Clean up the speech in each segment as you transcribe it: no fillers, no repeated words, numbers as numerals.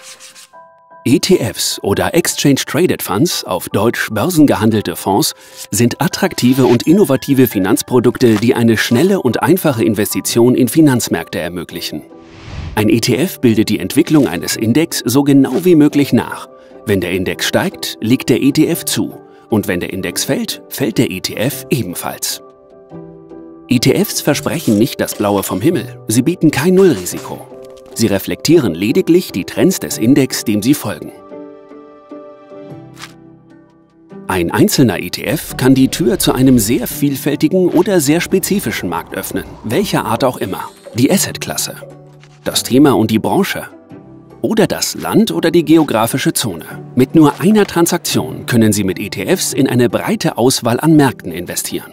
ETFs oder Exchange Traded Funds, auf Deutsch börsengehandelte Fonds, sind attraktive und innovative Finanzprodukte, die eine schnelle und einfache Investition in Finanzmärkte ermöglichen. Ein ETF bildet die Entwicklung eines Index so genau wie möglich nach. Wenn der Index steigt, legt der ETF zu. Und wenn der Index fällt, fällt der ETF ebenfalls. ETFs versprechen nicht das Blaue vom Himmel. Sie bieten kein Nullrisiko. Sie reflektieren lediglich die Trends des Index, dem sie folgen. Ein einzelner ETF kann die Tür zu einem sehr vielfältigen oder sehr spezifischen Markt öffnen, welcher Art auch immer. Die Assetklasse, das Thema und die Branche oder das Land oder die geografische Zone. Mit nur einer Transaktion können Sie mit ETFs in eine breite Auswahl an Märkten investieren.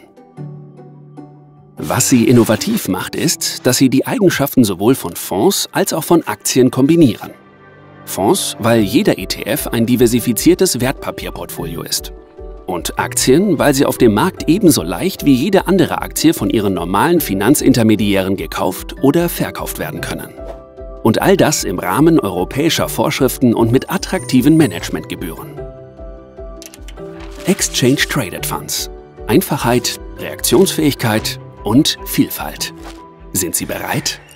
Was sie innovativ macht, ist, dass sie die Eigenschaften sowohl von Fonds als auch von Aktien kombinieren. Fonds, weil jeder ETF ein diversifiziertes Wertpapierportfolio ist. Und Aktien, weil sie auf dem Markt ebenso leicht wie jede andere Aktie von ihren normalen Finanzintermediären gekauft oder verkauft werden können. Und all das im Rahmen europäischer Vorschriften und mit attraktiven Managementgebühren. Exchange Traded Funds. Einfachheit, Reaktionsfähigkeit und Vielfalt. Sind Sie bereit?